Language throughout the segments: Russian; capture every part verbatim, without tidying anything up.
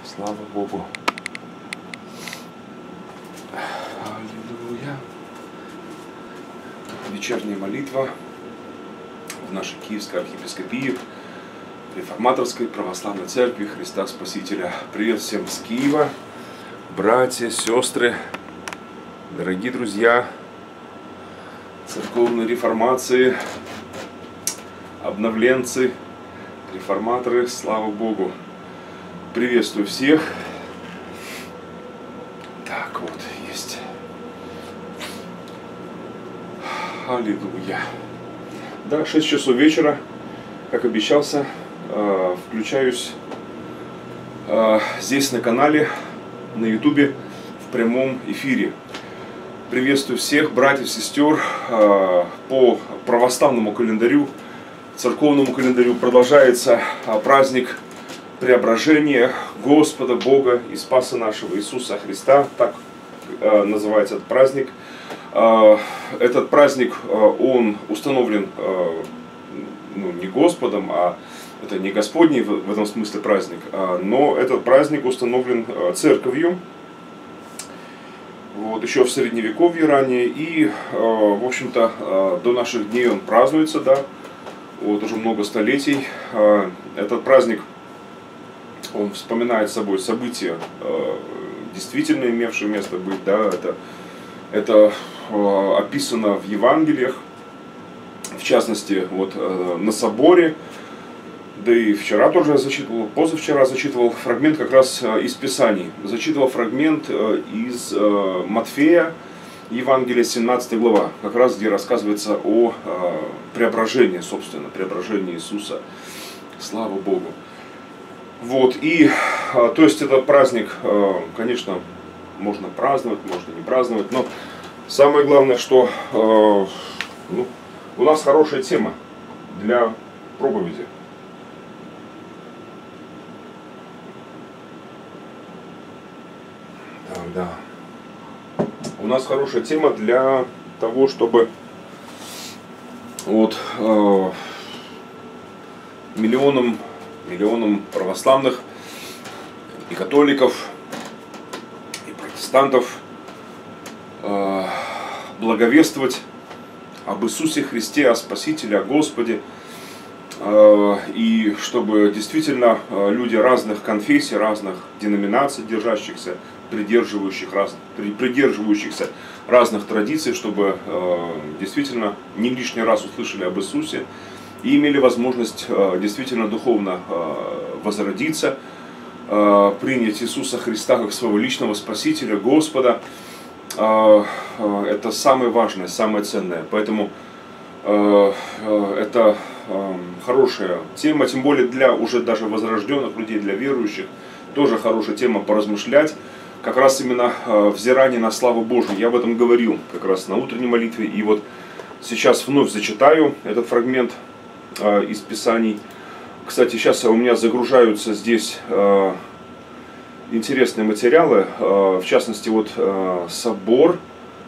Слава Богу. Аллилуйя. Вечерняя молитва в нашей Киевской архиепископии Реформаторской Православной Церкви Христа Спасителя. Привет всем с Киева, братья, сестры, дорогие друзья церковной реформации, обновленцы, реформаторы, слава Богу. Приветствую всех. Так, вот, есть. Аллилуйя. Да, шесть часов вечера, как обещался, э, включаюсь э, здесь на канале, на ютубе, в прямом эфире. Приветствую всех братьев, сестер. Э, по православному календарю, церковному календарю продолжается э, праздник Преображения Господа, Бога и Спаса нашего Иисуса Христа. Так э, называется этот праздник. Э, этот праздник, э, он установлен э, ну, не Господом, а это не Господний в, в этом смысле праздник, э, но этот праздник установлен э, церковью вот, еще в Средневековье ранее. И, э, в общем-то, э, до наших дней он празднуется, да, вот, уже много столетий. Э, этот праздник, он вспоминает собой события, э, действительно имевшие место быть, да, это, это э, описано в Евангелиях, в частности, вот, э, на соборе, да и вчера тоже я зачитывал, позавчера зачитывал фрагмент как раз э, из Писаний, зачитывал фрагмент э, из э, Матфея, Евангелия, семнадцатая глава, как раз где рассказывается о э, преображении, собственно, преображении Иисуса, слава Богу. Вот, и, то есть, этот праздник, конечно, можно праздновать, можно не праздновать, но самое главное, что ну, у нас хорошая тема для проповеди. Так, да. У нас хорошая тема для того, чтобы вот миллионам миллионам православных и католиков, и протестантов э, благовествовать об Иисусе Христе, о Спасителе, о Господе, э, и чтобы действительно э, люди разных конфессий, разных деноминаций, держащихся, придерживающих раз, придерживающихся разных традиций, чтобы э, действительно не лишний раз услышали об Иисусе, и имели возможность э, действительно духовно э, возродиться, э, принять Иисуса Христа как своего личного Спасителя, Господа. Э, э, это самое важное, самое ценное. Поэтому э, э, это э, хорошая тема, тем более для уже даже возрожденных людей, для верующих. Тоже хорошая тема поразмышлять. Как раз именно э, взирание на славу Божию. Я об этом говорил как раз на утренней молитве. И вот сейчас вновь зачитаю этот фрагмент из Писаний. Кстати, сейчас у меня загружаются здесь э, интересные материалы, э, в частности, вот э, собор,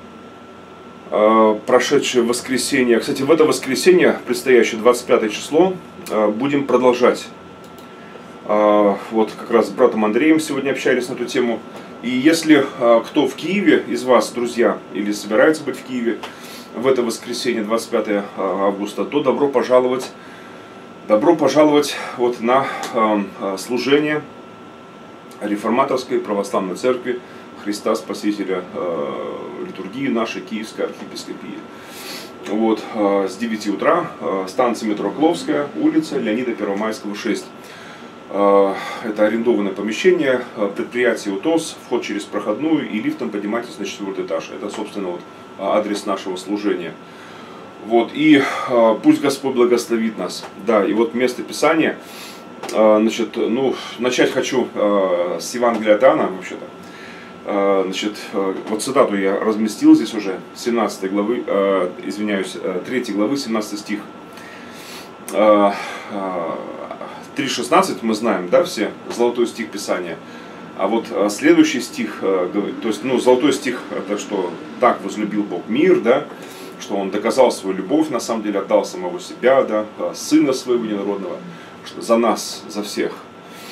э, прошедшее воскресенье. Кстати, в это воскресенье, предстоящее двадцать пятое число, э, будем продолжать. Э, вот как раз с братом Андреем сегодня общались на эту тему. И если э, кто в Киеве из вас, друзья, или собирается быть в Киеве в это воскресенье, двадцать пятое августа, то добро пожаловать, добро пожаловать вот на э, служение Реформаторской Православной Церкви Христа Спасителя, э, литургии нашей Киевской архиепископии. Вот, э, с девяти утра, э, станция метро Кловская, улица Леонида Первомайского, шесть. Э, это арендованное помещение, э, предприятие УТОС, вход через проходную, и лифтом поднимайтесь на четвертый этаж. Это, собственно, вот адрес нашего служения. Вот, и э, пусть Господь благословит нас. Да, и вот место Писания, э, значит, ну, начать хочу э, с Евангелия от Иоанна, вообще-то. Э, значит, э, вот цитату я разместил здесь уже, семнадцатой главы, э, извиняюсь, третьей главы, семнадцатый стих. Э, э, три шестнадцать мы знаем, да, все, золотой стих Писания. А вот следующий стих, то есть, ну, золотой стих, это что так возлюбил Бог мир, да, что Он доказал свою любовь, на самом деле отдал самого себя, да, Сына Своего Единородного, что за нас, за всех.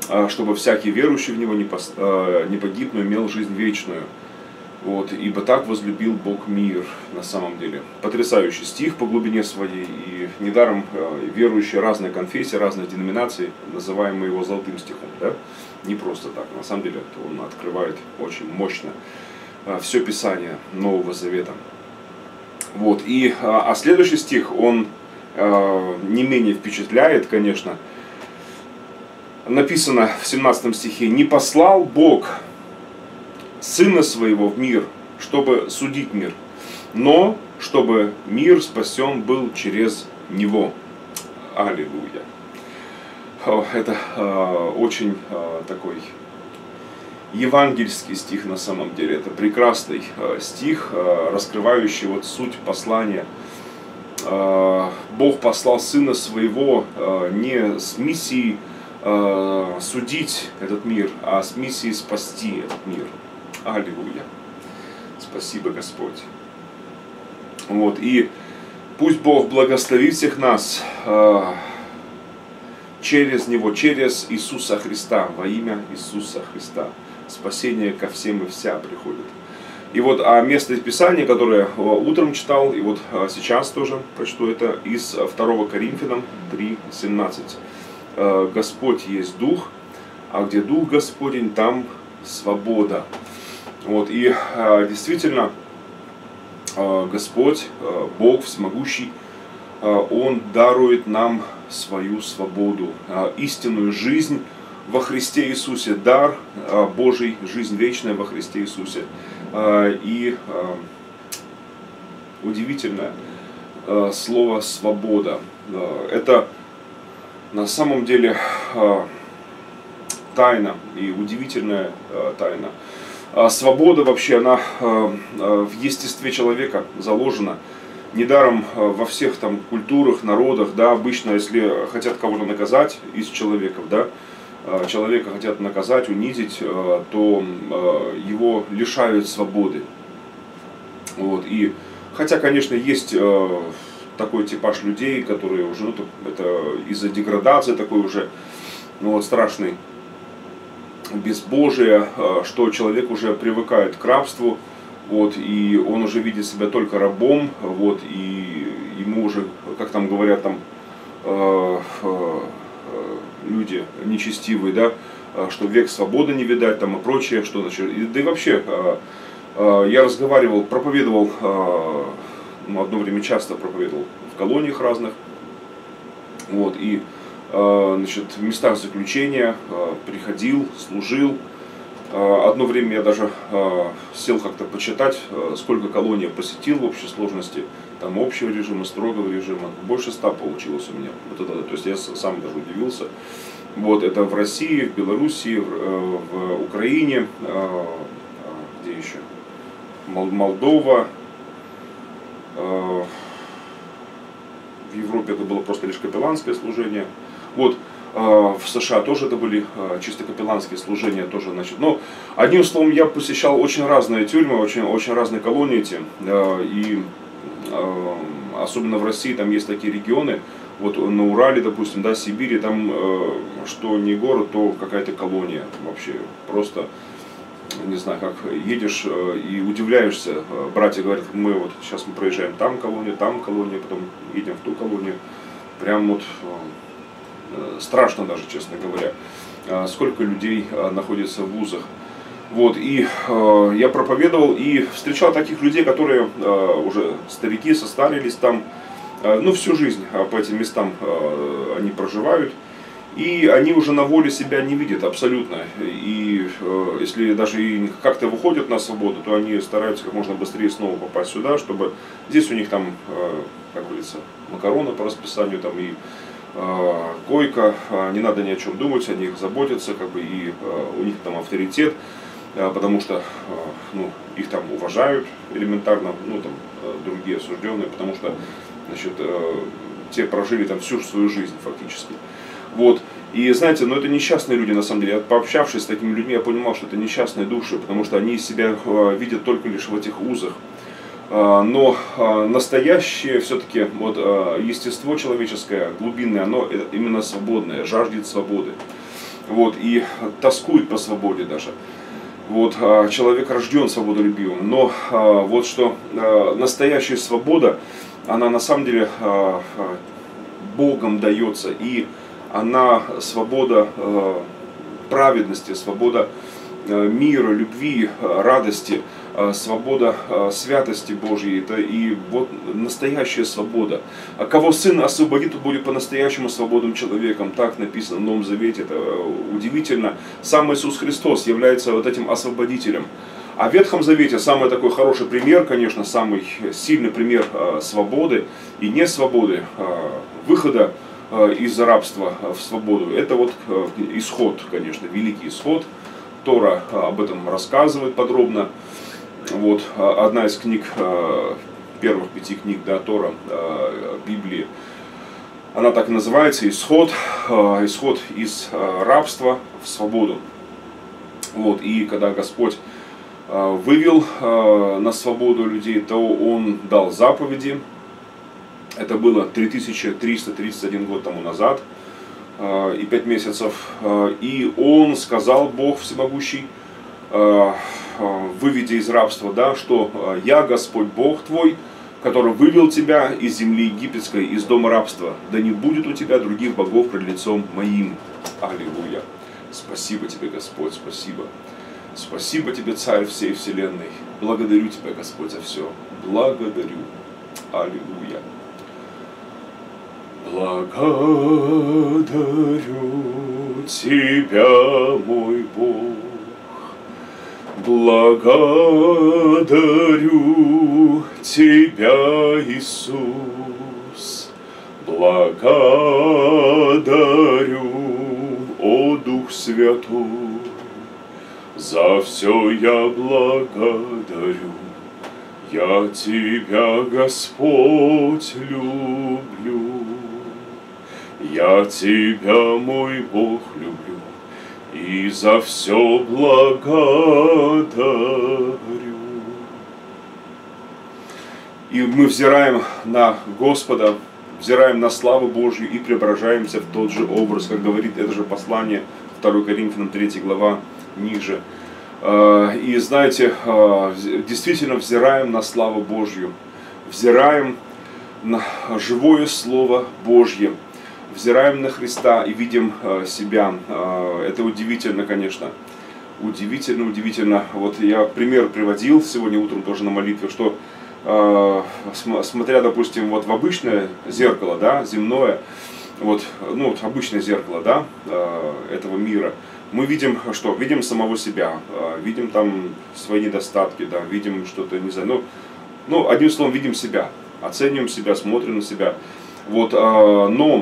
чтобы всякий верующий в Него не, пос, не погиб, но имел жизнь вечную. Вот, ибо так возлюбил Бог мир, на самом деле. Потрясающий стих по глубине своей, и недаром верующие разной конфессии, разных деноминаций, называемые его золотым стихом, да? Не просто так, на самом деле он открывает очень мощно все Писание Нового Завета. Вот, и, а следующий стих, он не менее впечатляет, конечно. Написано в семнадцатом стихе: «Не послал Бог Сына Своего в мир, чтобы судить мир, но чтобы мир спасен был через Него». Аллилуйя. Это э, очень э, такой евангельский стих на самом деле. Это прекрасный э, стих, э, раскрывающий вот суть послания. Э, Бог послал Сына Своего э, не с миссией э, судить этот мир, а с миссией спасти этот мир. Аллилуйя. Спасибо, Господь. Вот, и пусть Бог благословит всех нас э, через Него, через Иисуса Христа, во имя Иисуса Христа. Спасение ко всем и вся приходит. И вот а место из Писания, которое утром читал, и вот сейчас тоже прочту, это из второго Коринфянам три семнадцать. Господь есть Дух, а где Дух Господень, там свобода. Вот, и действительно, Господь, Бог всемогущий, Он дарует нам свою свободу, истинную жизнь во Христе Иисусе, дар Божий, жизнь вечная во Христе Иисусе. И удивительное слово «свобода». Это на самом деле тайна, и удивительная тайна. Свобода вообще, она в естестве человека заложена. Недаром во всех там культурах, народах, да, обычно, если хотят кого-то наказать из человеков, да, человека хотят наказать, унизить, то его лишают свободы. Вот. И, хотя, конечно, есть такой типаж людей, которые уже, ну, это из-за деградации такой уже, ну, вот, страшный, безбожие, что человек уже привыкает к рабству, вот, и он уже видит себя только рабом, вот, и ему уже, как там говорят, там, э, э, люди нечестивые, да, что век свободы не видать, там, и прочее, что, значит, и, да и вообще, э, э, я разговаривал, проповедовал, э, ну, одно время часто проповедовал в колониях разных, вот, и значит, в местах заключения приходил, служил. Одно время я даже сел как-то почитать, сколько колоний я посетил в общей сложности. Там общего режима, строгого режима. Больше ста получилось у меня. Вот это, то есть я сам даже удивился. Вот, это в России, в Белоруссии, в, в Украине, где еще? Молдова. В Европе это было просто лишь капелланское служение. Вот, в США тоже это были чисто капелланские служения, тоже, значит. Но, одним словом, я посещал очень разные тюрьмы, очень, очень разные колонии эти. И особенно в России там есть такие регионы, вот на Урале, допустим, да, Сибири, там что не город, то какая-то колония вообще. Просто, не знаю, как едешь и удивляешься. Братья говорят, мы вот сейчас мы проезжаем там колонию, там колонию, потом едем в ту колонию. Прям вот страшно даже, честно говоря, сколько людей находится в вузах. Вот, и э, я проповедовал и встречал таких людей, которые э, уже старики, состарились там, э, ну, всю жизнь по этим местам э, они проживают. И они уже на воле себя не видят абсолютно. И э, если даже и как-то выходят на свободу, то они стараются как можно быстрее снова попасть сюда, чтобы здесь у них там, э, как говорится, макароны по расписанию, там и э, койка, э, не надо ни о чем думать, о них заботятся, как бы, и э, у них там авторитет, э, потому что э, ну, их там уважают элементарно, ну там э, другие осужденные, потому что, значит, э, те прожили там всю свою жизнь фактически. Вот. И знаете, ну это несчастные люди на самом деле. Я, пообщавшись с такими людьми, я понимал, что это несчастные души, потому что они себя э, видят только лишь в этих узах. Э, но э, настоящее все-таки вот, э, естество человеческое, глубинное, оно именно свободное, жаждет свободы. вот, и тоскует по свободе даже. Вот, человек рожден свободолюбивым, но вот что настоящая свобода, она на самом деле Богом дается, и она свобода праведности, свобода мира, любви, радости, свобода святости Божьей, это и вот настоящая свобода. А кого Сын освободит, тот будет по-настоящему свободным человеком, так написано в Новом Завете, это удивительно. Сам Иисус Христос является вот этим освободителем. А в Ветхом Завете самый такой хороший пример, конечно, самый сильный пример свободы и не свободы, выхода из рабства в свободу, это вот исход, конечно, великий исход. Тора об этом рассказывает подробно. Вот одна из книг, первых пяти книг, да, Тора, Библии, она так и называется, исход, исход из рабства в свободу. Вот, и когда Господь вывел на свободу людей, то Он дал заповеди. Это было три тысячи триста тридцать один год тому назад и пять месяцев. И Он сказал, Бог Всемогущий, выведя из рабства, да, что «Я, Господь Бог твой, который вывел тебя из земли египетской, из дома рабства, да не будет у тебя других богов пред лицом моим». Аллилуйя! Спасибо тебе, Господь, спасибо. Спасибо тебе, Царь всей вселенной. Благодарю тебя, Господь, за все. Благодарю. Аллилуйя. Благодарю тебя, мой Бог. Благодарю тебя, Иисус. Благодарю, о Дух Святой. За все я благодарю. Я тебя, Господь, люблю. Я тебя, мой Бог, люблю. И за все благодарю. И мы взираем на Господа, взираем на славу Божью и преображаемся в тот же образ, как говорит это же послание, второе Коринфянам третья глава, ниже. И знаете, действительно взираем на славу Божью, взираем на живое Слово Божье, взираем на Христа и видим себя. Это удивительно, конечно. Удивительно, удивительно. Вот я пример приводил сегодня утром тоже на молитве, что смотря, допустим, вот в обычное зеркало, да, земное, вот, ну, вот обычное зеркало, да, этого мира, мы видим что? Видим самого себя, видим там свои недостатки, да, видим что-то, не знаю, ну, ну, одним словом, видим себя, оцениваем себя, смотрим на себя. Вот, но,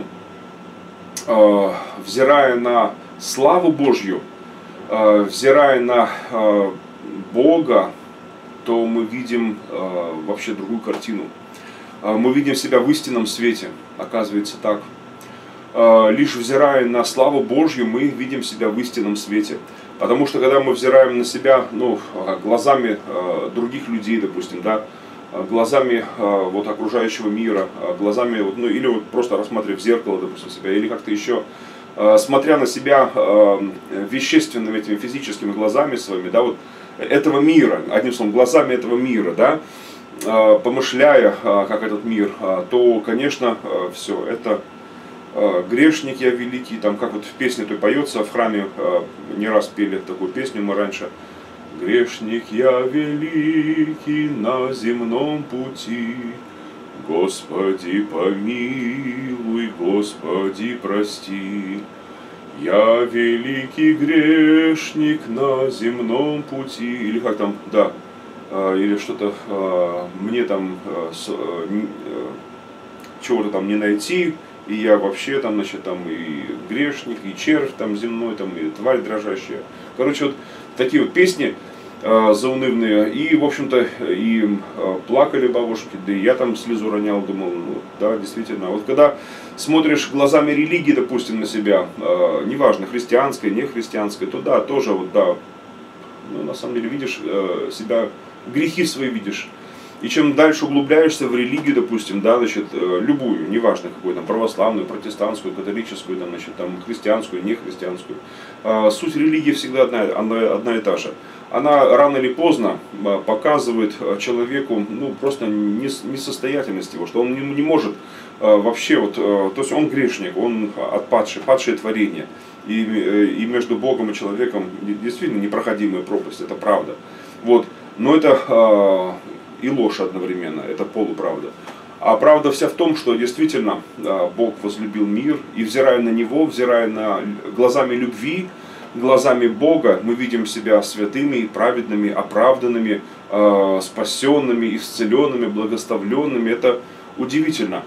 взирая на славу Божью, взирая на Бога, то мы видим вообще другую картину. Мы видим себя в истинном свете, оказывается так. Лишь взирая на славу Божью, мы видим себя в истинном свете. Потому что когда мы взираем на себя, ну, глазами других людей, допустим, да, глазами вот, окружающего мира, глазами, вот, ну, или вот просто рассматривая в зеркало, допустим, себя, или как-то еще, смотря на себя вещественными, этими физическими глазами своими, да, вот, этого мира, одним словом, глазами этого мира, да, помышляя, как этот мир, то, конечно, все это грешник я великий, там, как вот в песне той поется, в храме не раз пели такую песню мы раньше. Грешник я великий на земном пути, Господи помилуй, Господи прости. Я великий грешник на земном пути, или как там, да, или что-то, мне там чего-то там не найти, и я вообще там, значит, там и грешник, и червь там земной, там и тварь дрожащая. Короче, вот такие вот песни э, заунывные. И, в общем-то, и э, плакали бабушки, да и я там слезу ронял, думал, ну, да, действительно. Вот когда смотришь глазами религии, допустим, на себя, э, неважно, христианской, не христианской, то да, тоже вот, да, ну, на самом деле видишь э, себя, грехи свои видишь. И И чем дальше углубляешься в религию, допустим, да, значит, любую, неважно какую, там, православную, протестантскую, католическую, там, значит, там, христианскую, нехристианскую, суть религии всегда одна, одна, одна и та же. Она рано или поздно показывает человеку, ну, просто несостоятельность его, что он не, не может вообще, вот, то есть он грешник, он отпадший, падшее творение. И, и между Богом и человеком действительно непроходимая пропасть, это правда. Вот. Но это и ложь одновременно, это полуправда. А правда вся в том, что действительно Бог возлюбил мир, и взирая на Него, взирая на глазами любви, глазами Бога, мы видим себя святыми, праведными, оправданными, спасенными, исцеленными, благословленными. Это удивительно.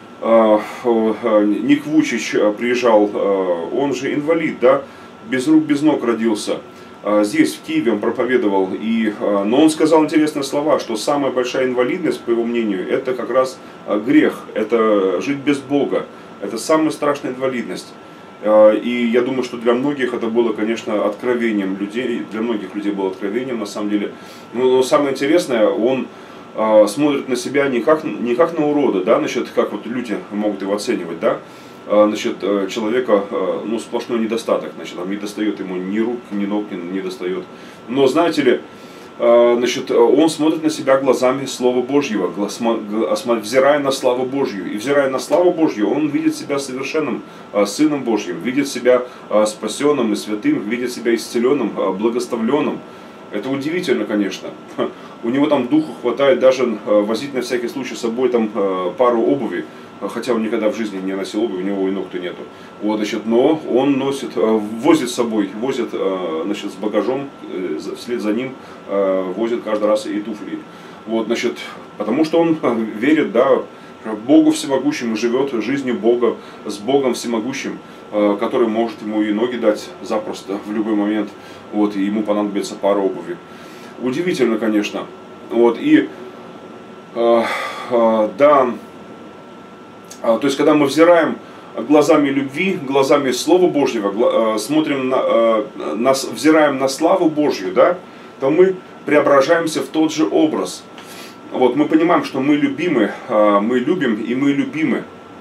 Ник Вучич приезжал, он же инвалид, да, без рук, без ног родился. Здесь, в Киеве, он проповедовал, и, но он сказал интересные слова, что самая большая инвалидность, по его мнению, это как раз грех, это жить без Бога, это самая страшная инвалидность. И я думаю, что для многих это было, конечно, откровением людей, для многих людей было откровением, на самом деле. Но самое интересное, он смотрит на себя не как, не как на урода, да, значит, как вот люди могут его оценивать, да, значит, человека, ну, сплошной недостаток, значит, там не достает ему ни рук, ни ног, не достает. Но, знаете ли, значит, он смотрит на себя глазами Слова Божьего, взирая на славу Божью. И взирая на славу Божью, он видит себя совершенным Сыном Божьим, видит себя спасенным и святым, видит себя исцеленным, благословленным. Это удивительно, конечно. У него там духу хватает даже возить на всякий случай с собой там пару обуви. Хотя он никогда в жизни не носил обувь, у него и ног-то нету. Вот, значит, но он носит, возит с собой, возит, значит, с багажом, вслед за ним возит каждый раз и туфли. Вот, значит, потому что он верит, да, Богу всемогущему, живет жизнью Бога, с Богом всемогущим, который может ему и ноги дать запросто в любой момент. Вот, и ему понадобится пара обуви. Удивительно, конечно. Вот, и э, э, да, э, то есть, когда мы взираем глазами любви, глазами Слова Божьего, э, смотрим на, э, на, взираем на славу Божью, да, то мы преображаемся в тот же образ. Вот, мы понимаем, что мы любимы, э, мы любим и мы любимы.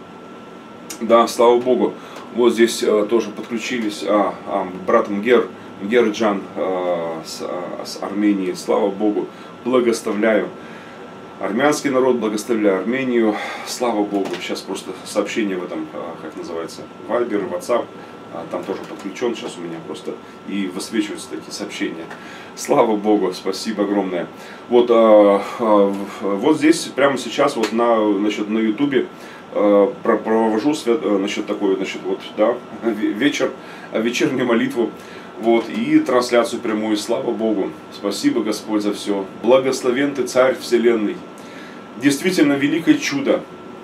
Да, слава Богу. Вот здесь э, тоже подключились а, а, брат Мгер, Герджан э, с, э, с Армении. Слава Богу, благословляю армянский народ, благословляю Армению. Слава Богу. Сейчас просто сообщение в этом, э, как называется, Вайбер, WhatsApp. Э, там тоже подключен сейчас у меня просто. И высвечиваются такие сообщения. Слава Богу, спасибо огромное. Вот, э, э, вот здесь прямо сейчас вот на, значит, на Ютубе провожу, значит, такой, значит, вот, да, вечер, вечернюю молитву, вот, и трансляцию прямую. Слава Богу, спасибо, Господь, за все. Благословен Ты, Царь Вселенной. Действительно великое чудо.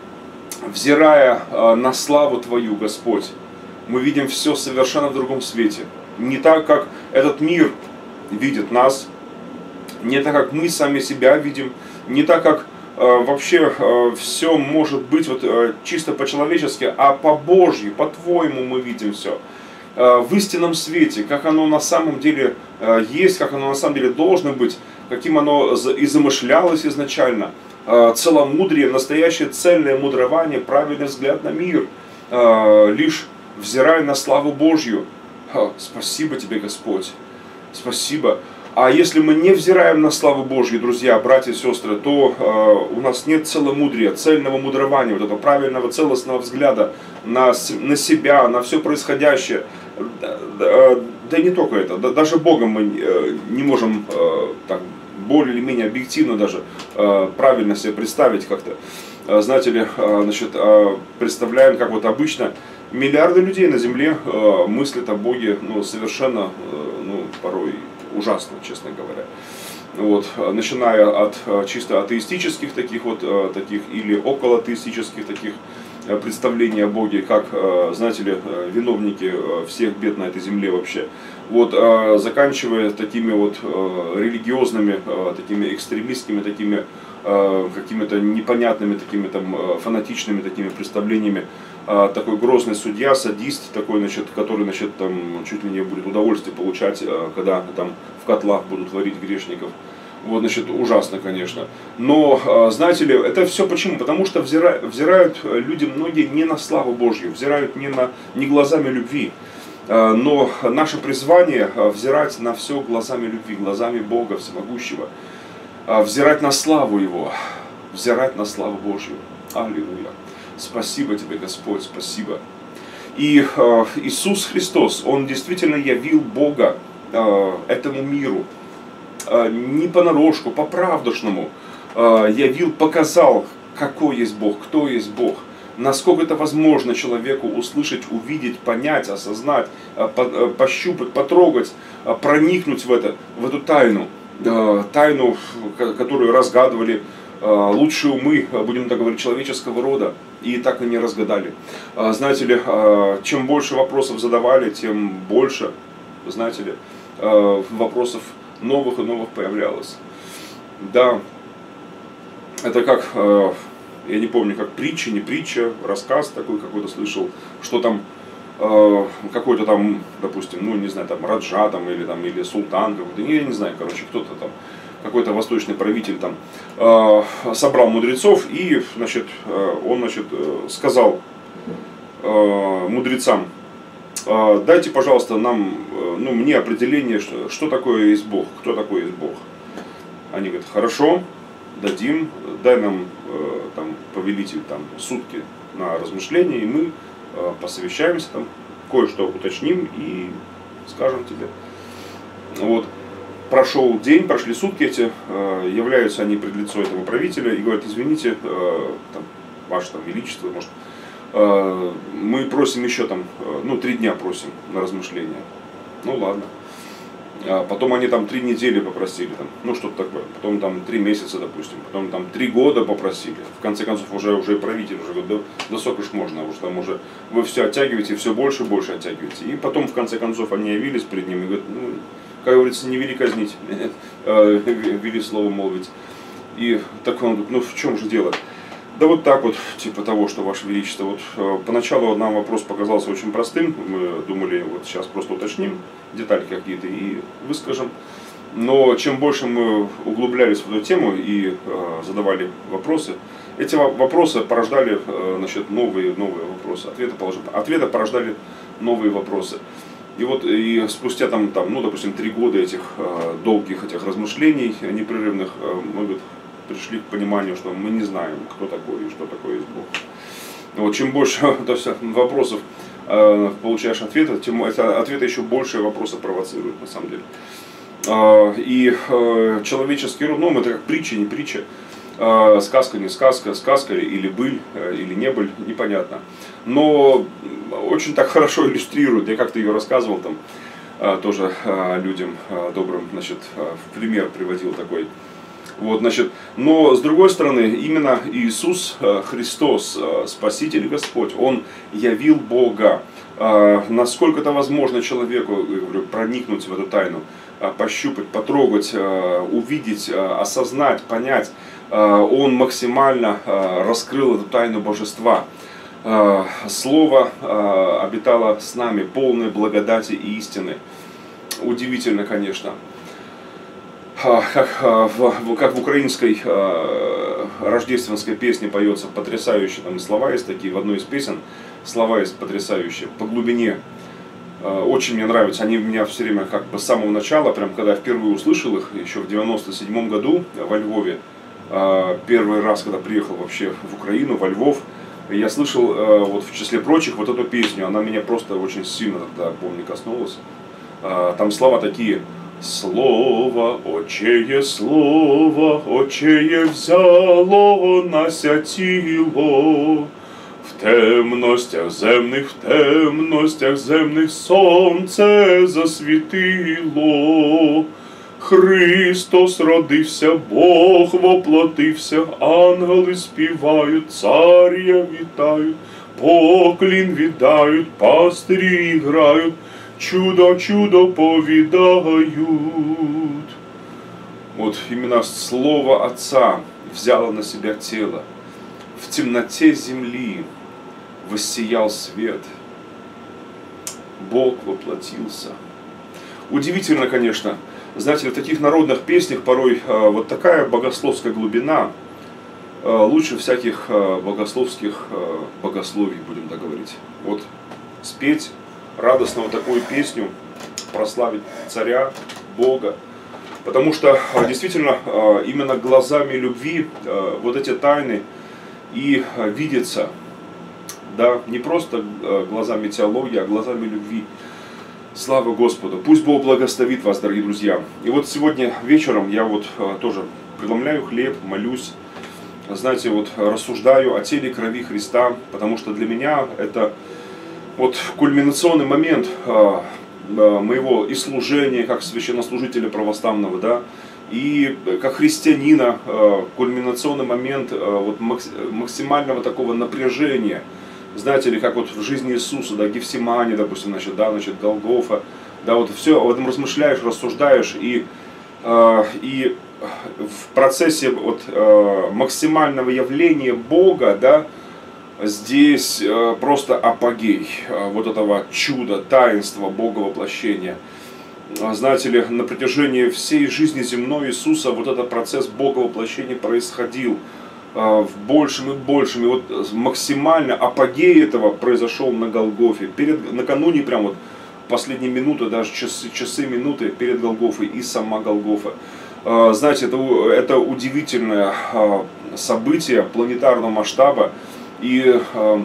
Взирая на славу Твою, Господь, мы видим все совершенно в другом свете. Не так, как этот мир видит нас, не так, как мы сами себя видим, не так, как вообще все может быть вот чисто по-человечески, а по-божьи, по-твоему мы видим все. В истинном свете, как оно на самом деле есть, как оно на самом деле должно быть, каким оно и замышлялось изначально. Целомудрие, настоящее цельное мудрование, правильный взгляд на мир, лишь взирая на славу Божью. Спасибо Тебе, Господь, спасибо. А если мы не взираем на славу Божью, друзья, братья и сестры, то э, у нас нет целомудрия, цельного мудрования, вот этого правильного целостного взгляда на, на себя, на все происходящее. Да, да, да не только это, да, даже Богом мы э, не можем э, так, более или менее объективно даже э, правильно себе представить как-то. Э, знаете ли, э, значит, э, представляем, как вот обычно миллиарды людей на земле э, мыслят о Боге, ну, совершенно, э, ну, порой ужасно, честно говоря. Вот, начиная от чисто атеистических таких вот таких или около атеистических таких представлений о Боге, как, знаете ли, виновники всех бед на этой земле вообще. Вот, заканчивая такими вот религиозными, такими экстремистскими, такими какими-то непонятными, такими там фанатичными такими представлениями. Такой грозный судья, садист, такой, значит, который, значит, там чуть ли не будет удовольствие получать, когда там в котлах будут варить грешников. Вот, значит, ужасно, конечно. Но, знаете ли, это все почему? Потому что взирают, взирают люди многие не на славу Божью, взирают не, на, не глазами любви. Но наше призвание взирать на все глазами любви, глазами Бога Всемогущего. Взирать на славу Его, взирать на славу Божью. Аллилуйя. Спасибо Тебе, Господь, спасибо. И э, Иисус Христос, Он действительно явил Бога э, этому миру. Э, не понарошку, по-правдошному. Э, явил, показал, какой есть Бог, кто есть Бог. Насколько это возможно человеку услышать, увидеть, понять, осознать, э, по, э, пощупать, потрогать, э, проникнуть в, это, в эту тайну. Э, тайну, которую разгадывали лучшие умы, будем так говорить, человеческого рода, и так и не разгадали. Знаете ли, чем больше вопросов задавали, тем больше, знаете ли, вопросов новых и новых появлялось. Да, это как, я не помню, как притча, не притча, рассказ такой какой-то слышал, что там какой-то там, допустим, ну не знаю, там Раджа там, или, там, или Султан какой-то, я не знаю, короче, кто-то там, какой-то восточный правитель там э, собрал мудрецов и, значит, э, он, значит, э, сказал э, мудрецам: э, дайте, пожалуйста, нам, э, ну, мне определение, что, что такое есть Бог, кто такой есть Бог. Они говорят: хорошо, дадим, дай нам, э, там, повелитель, там, сутки на размышление, и мы э, посовещаемся, там, кое-что уточним и скажем тебе. Вот. Прошел день, прошли сутки эти, э, являются они пред лицо этого правителя и говорят: извините, э, там, ваше там, величество, может, э, мы просим еще там, э, ну, три дня просим на размышления. Ну ладно. А потом они там три недели попросили, там, ну что-то такое, потом там три месяца, допустим, потом там три года попросили. В конце концов уже, уже правитель уже говорит: да, да сколько ж можно, уже там уже вы все оттягиваете, все больше и больше оттягиваете. И потом в конце концов они явились перед ним и говорят: ну, как говорится, не вели казнить, вели слово молвить. И так он говорит: ну в чем же дело? Да вот так вот, типа того, что Ваше Величество, вот поначалу нам вопрос показался очень простым, мы думали, вот сейчас просто уточним детали какие-то и выскажем. Но чем больше мы углублялись в эту тему и э, задавали вопросы, эти вопросы порождали, э, значит, новые, новые вопросы, ответы, ответы порождали новые вопросы. И вот и спустя там, там, ну, допустим, три года этих э, долгих этих размышлений непрерывных, э, мы говорит, пришли к пониманию, что мы не знаем, кто такой и что такое есть Бог. Вот, чем больше то есть, вопросов э, получаешь ответы, тем эти ответы еще больше вопросы провоцируют на самом деле. Э, и э, человеческий род, ну, это как притча, не притча, э, сказка, не сказка, сказка или быль, э, или не быль, непонятно. Но очень так хорошо иллюстрирует, я как-то ее рассказывал там, э, тоже э, людям э, добрым, значит, э, в пример приводил такой. Вот, значит, но с другой стороны, именно Иисус Христос, Спаситель Господь, Он явил Бога. Насколько это возможно человеку, я говорю, проникнуть в эту тайну, пощупать, потрогать, увидеть, осознать, понять, Он максимально раскрыл эту тайну Божества. Слово обитало с нами, полное благодати и истины. Удивительно, конечно. Как в, как в украинской э, рождественской песне поется потрясающие, там слова есть такие, в одной из песен слова есть потрясающие, по глубине. Э, очень мне нравятся, они у меня все время как бы с самого начала, прям когда я впервые услышал их, еще в девяносто седьмом году во Львове, э, первый раз, когда приехал вообще в Украину, во Львов, я слышал э, вот в числе прочих вот эту песню, она меня просто очень сильно тогда, помню, коснулась. Э, там слова такие: Слово, Отчеє слово, Отчеє взяло нася тіло, в темностях земних, в темностях земних сонце засвітило. Христос родився, Бог воплотився, ангели співають, царя вітають, поклін віддають, пастирі грають, чудо, чудо повидают. Вот именно Слово Отца взяло на себя тело. В темноте земли воссиял свет. Бог воплотился. удивительно, конечно. Знаете, в таких народных песнях порой э, вот такая богословская глубина, э, лучше всяких э, богословских э, богословий, будем так говорить. Вот спеть радостно вот такую песню, прославить царя, Бога. Потому что э, действительно э, именно глазами любви э, вот эти тайны и э, видятся. Да, не просто э, глазами теологии, а глазами любви. Слава Господу! Пусть Бог благословит вас, дорогие друзья. И вот сегодня вечером я вот э, тоже преломляю хлеб, молюсь, знаете, вот рассуждаю о теле и крови Христа, потому что для меня это вот кульминационный момент э, э, моего и служения как священнослужителя православного, да, и как христианина э, кульминационный момент э, вот макс, максимального такого напряжения. Знаете ли, как вот в жизни Иисуса, да, Гефсимане, допустим, значит, да, значит, Голгофа, да, вот все об этом размышляешь, рассуждаешь, и, э, и в процессе вот, э, максимального явления Бога, да, здесь э, просто апогей э, вот этого чуда, таинства Бога воплощения. Знаете ли, на протяжении всей жизни земной Иисуса вот этот процесс Бога воплощения происходил в большем и большем, и вот максимально апогей этого произошел на Голгофе, перед, накануне прям вот последние минуты, даже часы, часы, минуты перед Голгофой и сама Голгофа. Знаете, это, это удивительное событие планетарного масштаба, и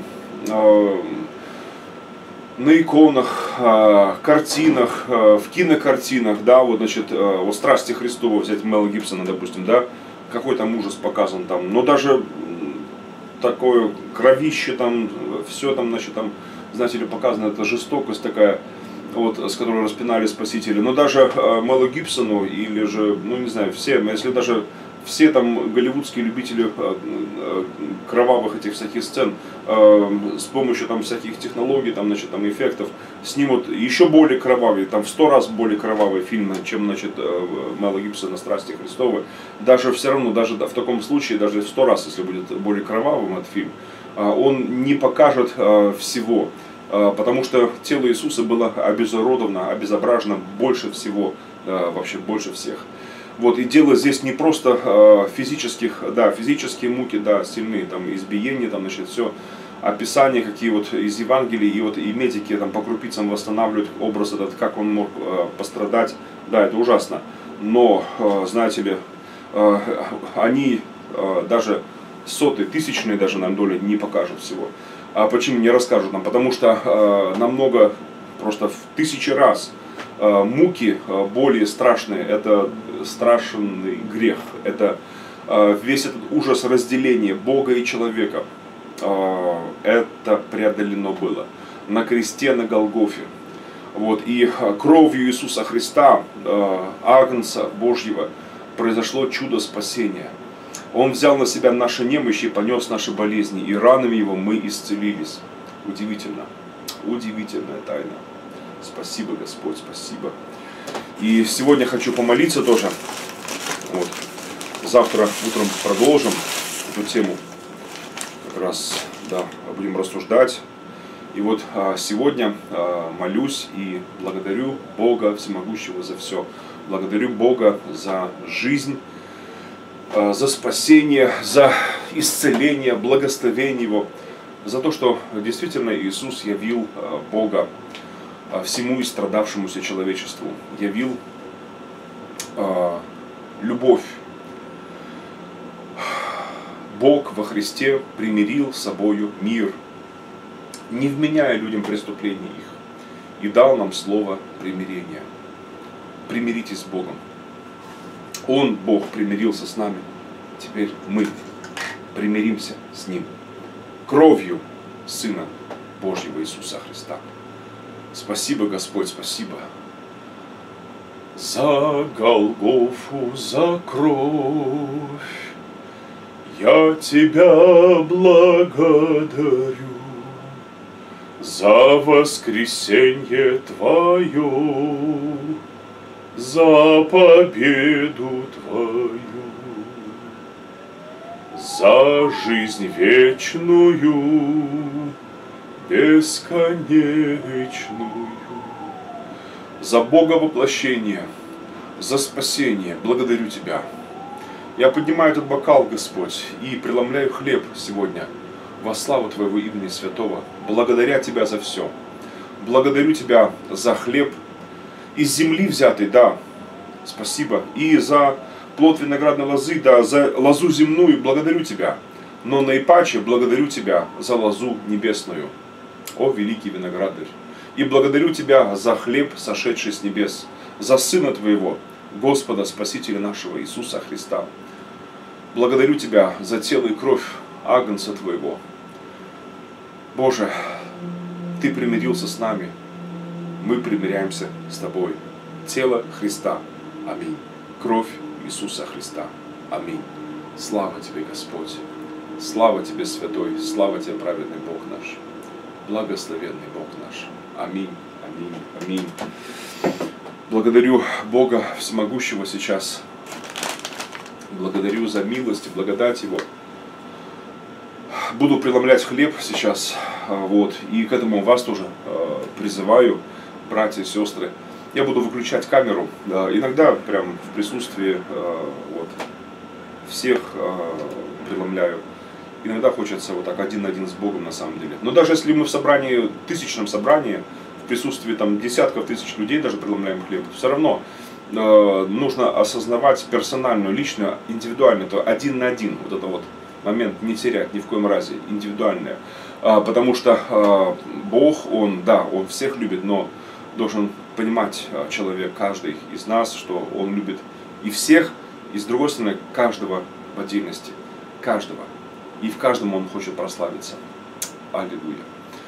на иконах, картинах, в кинокартинах, да, вот, значит, вот «Страсти Христовы», взять Мела Гибсона, допустим, да, какой там ужас показан там, но даже такое кровище там, все там, значит, там, знаете ли, показано, это жестокость такая, вот, с которой распинали спасители, но даже э, Мелу Гибсону, или же, ну не знаю, всем, если даже все там голливудские любители э, э, кровавых этих всяких сцен э, с помощью там всяких технологий, там, значит, там эффектов снимут еще более кровавые, там в сто раз более кровавые фильмы, чем, значит, э, Мела Гибсона «Страсти Христовы». Даже все равно, даже в таком случае, даже в сто раз, если будет более кровавым этот фильм, э, он не покажет э, всего. Потому что тело Иисуса было обезородовано, обезображено больше всего, вообще больше всех. Вот, и дело здесь не просто физических, да, физические муки, да, сильные, там, избиения, там, значит, все, описания какие вот из Евангелий, и вот и медики там по крупицам восстанавливают образ этот, как он мог пострадать, да, это ужасно. Но, знаете ли, они даже сотые, тысячные даже нам доли не покажут всего. А почему не расскажут нам? Потому что э, намного, просто в тысячи раз э, муки э, более страшные, это страшный грех, это э, весь этот ужас разделения Бога и человека, э, это преодолено было на кресте на Голгофе. Вот, и кровью Иисуса Христа, э, Агнца Божьего, произошло чудо спасения. Он взял на себя наши немощи, понес наши болезни, и ранами Его мы исцелились. Удивительно, удивительная тайна. Спасибо, Господь, спасибо. И сегодня хочу помолиться тоже. Вот. Завтра утром продолжим эту тему. Как раз, да, будем рассуждать. И вот а, сегодня а, молюсь и благодарю Бога Всемогущего за все. Благодарю Бога за жизнь, за спасение, за исцеление, благословение Его, за то, что действительно Иисус явил Бога всему истрадавшемуся человечеству, явил любовь. Бог во Христе примирил с собою мир, не вменяя людям преступлений их, и дал нам слово примирения. Примиритесь с Богом. Он, Бог, примирился с нами. Теперь мы примиримся с Ним. Кровью Сына Божьего Иисуса Христа. Спасибо, Господь, спасибо. За Голгофу, за кровь я Тебя благодарю. За воскресенье Твое, за победу Твою, за жизнь вечную, бесконечную, за Бога воплощение, за спасение. Благодарю Тебя. Я поднимаю этот бокал, Господь, и преломляю хлеб сегодня во славу Твоего имени святого, благодаря Тебя за все. Благодарю Тебя за хлеб из земли взятый, да, спасибо, и за плод виноградной лозы, да, за лозу земную благодарю Тебя, но наипаче благодарю Тебя за лозу небесную, о великий виноградарь. И благодарю Тебя за хлеб, сошедший с небес, за Сына Твоего, Господа, Спасителя нашего Иисуса Христа. Благодарю Тебя за тело и кровь Агнца Твоего. Боже, Ты примирился с нами, мы примиряемся с Тобой. Тело Христа. Аминь. Кровь Иисуса Христа. Аминь. Слава Тебе, Господь. Слава Тебе, Святой. Слава Тебе, праведный Бог наш. Благословенный Бог наш. Аминь. Аминь. Аминь. Благодарю Бога Всемогущего сейчас. Благодарю за милость и благодать Его. Буду преломлять хлеб сейчас, вот, и к этому вас тоже э, призываю, братья и сестры. Я буду выключать камеру, э, иногда прям в присутствии э, вот, всех э, преломляю. Иногда хочется вот так один на один с Богом на самом деле. Но даже если мы в собрании, тысячном собрании, в присутствии там десятков тысяч людей даже преломляем хлеб, все равно э, нужно осознавать персональную, личную, индивидуальную, то один на один, вот это вот момент не терять ни в коем разе, индивидуальное. А, потому что а, Бог, Он, да, Он всех любит, но должен понимать а, человек, каждый из нас, что Он любит и всех, и с другой стороны, каждого в отдельности. Каждого. И в каждом Он хочет прославиться. Аллилуйя.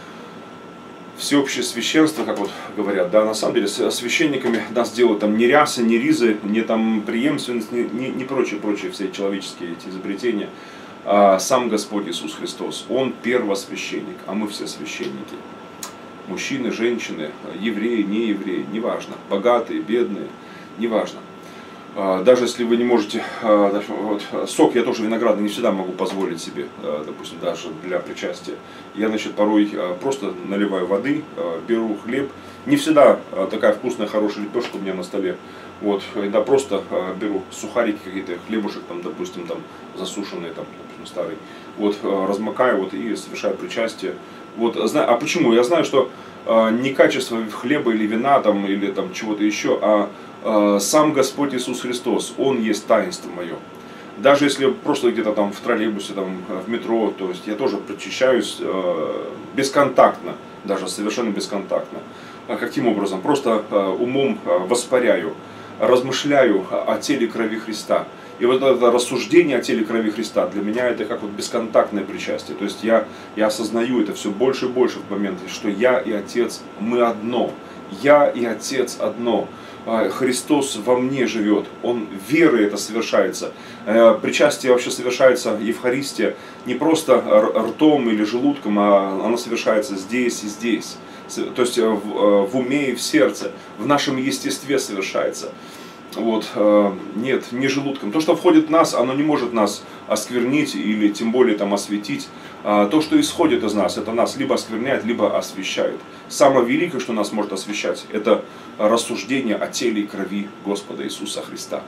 Всеобщее священство, как вот говорят, да, на самом деле священниками нас делают там не рясы, не ризы, не там преемственность, не, не, не прочие, прочие все человеческие эти изобретения. А сам Господь Иисус Христос, Он первосвященник, а мы все священники. Мужчины, женщины, евреи, неевреи, неважно, богатые, бедные, неважно. Даже если вы не можете, вот, сок я тоже виноградный не всегда могу позволить себе, допустим, даже для причастия. Я, значит, порой просто наливаю воды, беру хлеб. Не всегда такая вкусная, хорошая лепешка у меня на столе. Вот, иногда просто беру сухарики какие-то, хлебушек, там, допустим, там, засушенный, там, допустим, старый. Вот, размокаю вот, и совершаю причастие. Вот, а почему? Я знаю, что не качество хлеба или вина, там, или там, чего-то еще, а сам Господь Иисус Христос, Он есть таинство мое. Даже если просто где-то там в троллейбусе, там, в метро, то есть я тоже причащаюсь э, бесконтактно, даже совершенно бесконтактно. А каким образом? Просто э, умом э, воспаряю, размышляю о теле и крови Христа. И вот это рассуждение о теле и крови Христа для меня это как вот бесконтактное причастие. То есть я, я осознаю это все больше и больше в момент, что я и Отец, мы одно. Я и Отец одно. Христос во мне живет, Он верой это совершается. Причастие вообще совершается, Евхаристия, не просто ртом или желудком, а оно совершается здесь и здесь. То есть в, в уме и в сердце, в нашем естестве совершается. Вот, нет, не желудком. То, что входит в нас, оно не может нас осквернить или тем более там осветить. То, что исходит из нас, это нас либо оскверняет, либо освящает. Самое великое, что нас может освящать, это рассуждение о теле и крови Господа Иисуса Христа.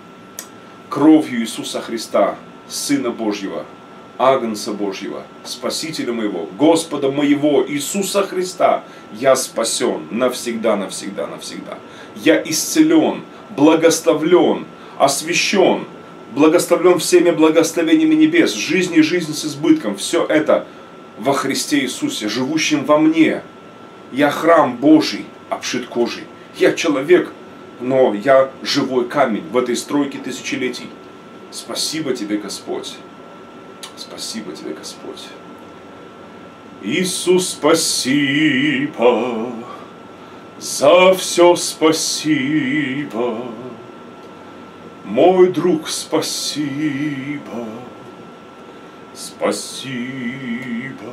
Кровью Иисуса Христа, Сына Божьего, Агнца Божьего, Спасителя моего, Господа моего, Иисуса Христа, я спасен навсегда, навсегда, навсегда. Я исцелен, благословлен, освящен, благословлен всеми благословениями небес, жизнь и жизнь с избытком. Все это во Христе Иисусе, живущем во мне. Я храм Божий, обшит кожей. Я человек, но я живой камень в этой стройке тысячелетий. Спасибо Тебе, Господь. Спасибо Тебе, Господь. Иисус, спасибо. За все спасибо. Мой друг, спасибо. Спасибо.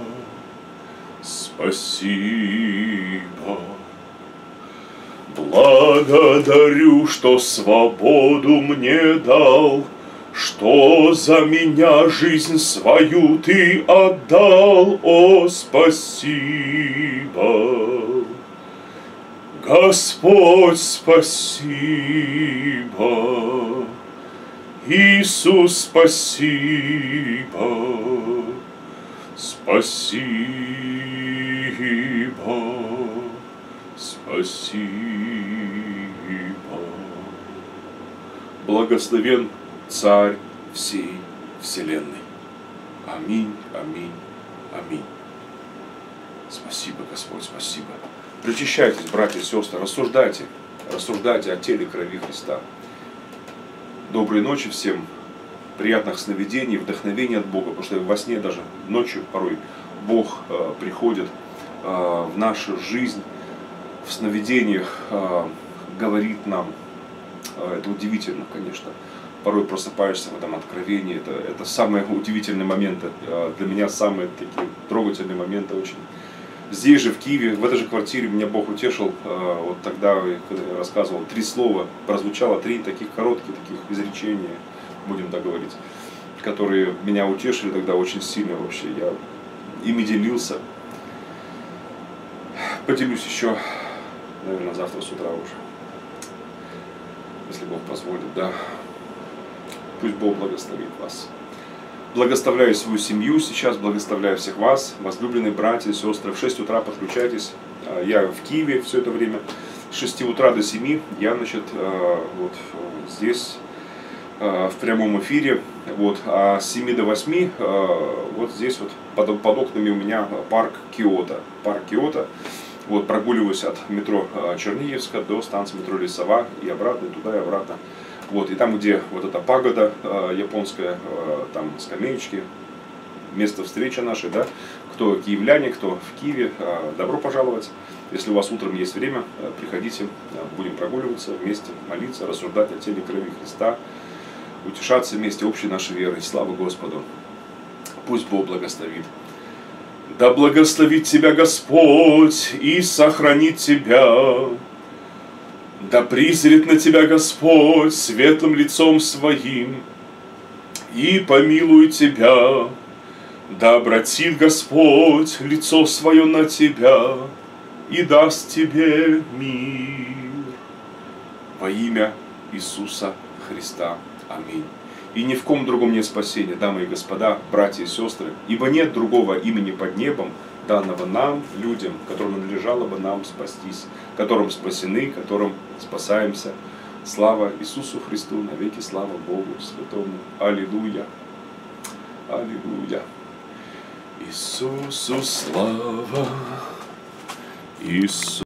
Спасибо. Благодарю, что свободу мне дал, что за меня жизнь свою Ты отдал. О, спасибо. Господь, спасибо, Иисус, спасибо, спасибо, спасибо. Благословен Царь всей вселенной. Аминь, аминь, аминь. Спасибо, Господь, спасибо. Причащайтесь, братья и сестры, рассуждайте, рассуждайте о теле и крови Христа. Доброй ночи всем, приятных сновидений, вдохновения от Бога, потому что во сне даже ночью порой Бог э, приходит э, в нашу жизнь, в сновидениях э, говорит нам. Э, это удивительно, конечно. Порой просыпаешься в этом откровении. Это, это самые удивительные моменты. Э, для меня самые такие трогательные моменты очень. Здесь же, в Киеве, в этой же квартире меня Бог утешил. Э, вот тогда, когда я рассказывал, три слова, прозвучало три таких коротких таких изречения, будем так говорить, которые меня утешили тогда очень сильно вообще. Я ими делился. Поделюсь еще, наверное, завтра с утра уже, если Бог позволит, да. Пусть Бог благословит вас. Благословляю свою семью сейчас, благословляю всех вас, возлюбленные братья и сестры. В шесть утра подключайтесь. Я в Киеве все это время. С шести утра до семи я, значит, вот здесь в прямом эфире. Вот. А с семи до восьми вот здесь вот под, под окнами у меня парк Киото. Парк Киото. Вот, прогуливаюсь от метро Черниговска до станции метро Лесова и обратно, и туда и обратно. Вот, и там, где вот эта пагода э, японская, э, там скамеечки, место встречи нашей, да, кто киевляне, кто в Киеве, э, добро пожаловать. Если у вас утром есть время, э, приходите, э, будем прогуливаться вместе, молиться, рассуждать о теле и крови Христа, утешаться вместе общей нашей верой. Слава Господу! Пусть Бог благословит. Да благословит тебя Господь и сохранит тебя. Да призрит на тебя Господь светлым лицом своим и помилует тебя. Да обратит Господь лицо свое на тебя и даст тебе мир. Во имя Иисуса Христа. Аминь. И ни в ком другом нет спасения, дамы и господа, братья и сестры, ибо нет другого имени под небом, данного нам, людям, которым надлежало бы нам спастись, которым спасены, которым спасаемся. Слава Иисусу Христу, навеки слава Богу Святому. Аллилуйя. Аллилуйя. Иисусу слава. Иисус.